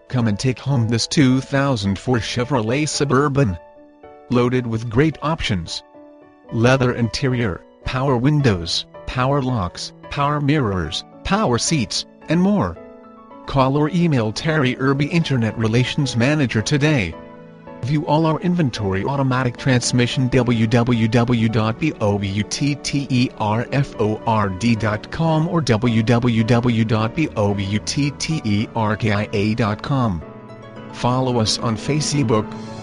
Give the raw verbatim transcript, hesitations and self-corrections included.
Come and take home this two thousand four Chevrolet Suburban. Loaded with great options. Leather interior, power windows, power locks, power mirrors, power seats, and more. Call or email Terry Irby, Internet Relations Manager today. View all our inventory: automatic transmission w w w dot bovutterford dot com or w w w dot bovutterkia dot com. Follow us on Facebook,